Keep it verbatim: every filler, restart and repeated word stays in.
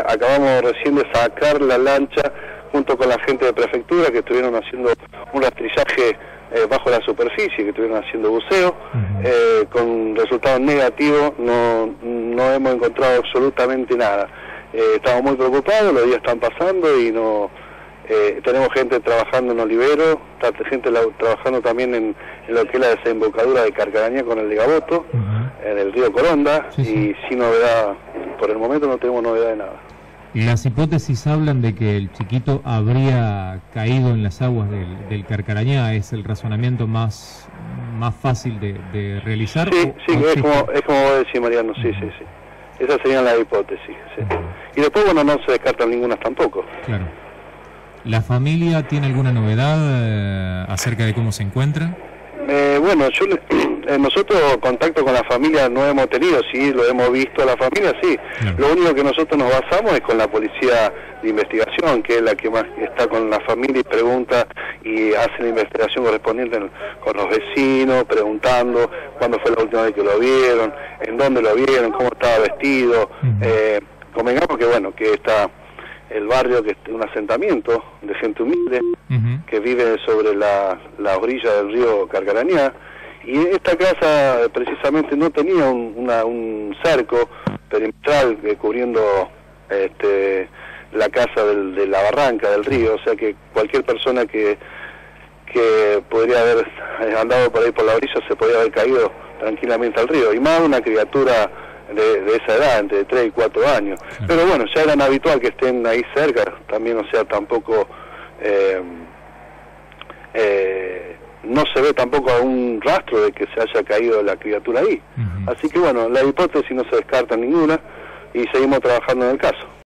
acabamos recién de sacar la lancha junto con la gente de prefectura que estuvieron haciendo un rastrillaje eh, bajo la superficie, que estuvieron haciendo buceo, uh-huh. eh, con resultados negativos. No, no hemos encontrado absolutamente nada. Eh, estamos muy preocupados, los días están pasando y no eh, tenemos gente trabajando en Olivero, está gente la, trabajando también en, en lo que es la desembocadura de Carcarañá con el de Gaboto, uh-huh. en el río Coronda, sí, sí. Y sin novedad, por el momento no tenemos novedad de nada. Las hipótesis hablan de que el chiquito habría caído en las aguas del, del Carcarañá. ¿Es el razonamiento más más fácil de, de realizar? Sí, sí, es como, es como vos decís, Mariano, sí, sí, sí. Esas serían las hipótesis, sí. Y después, bueno, no se descartan ninguna tampoco. Claro. ¿La familia tiene alguna novedad eh, acerca de cómo se encuentra? Eh, bueno, yo eh, nosotros contacto con la familia no hemos tenido, sí, lo hemos visto a la familia, sí. Claro. Lo único que nosotros nos basamos es con la policía de investigación, que es la que más está con la familia y pregunta y hace la investigación correspondiente con los vecinos, preguntando cuándo fue la última vez que lo vieron, en dónde lo vieron, cómo estaba vestido. Uh-huh. eh, convengamos que bueno, que está el barrio, que es un asentamiento de gente humilde, uh-huh. que vive sobre la, la orilla del río Carcarañá, y esta casa precisamente no tenía un, una, un cerco perimetral eh, cubriendo este, la casa del, de la barranca del río, o sea que cualquier persona que, que podría haber andado por ahí por la orilla se podría haber caído tranquilamente al río, y más una criatura De, de esa edad, entre tres y cuatro años. Claro. Pero bueno, ya era habitual que estén ahí cerca, también, o sea, tampoco eh, eh, no se ve tampoco un rastro de que se haya caído la criatura ahí. Uh-huh. Así que bueno, la hipótesis no se descarta ninguna y seguimos trabajando en el caso.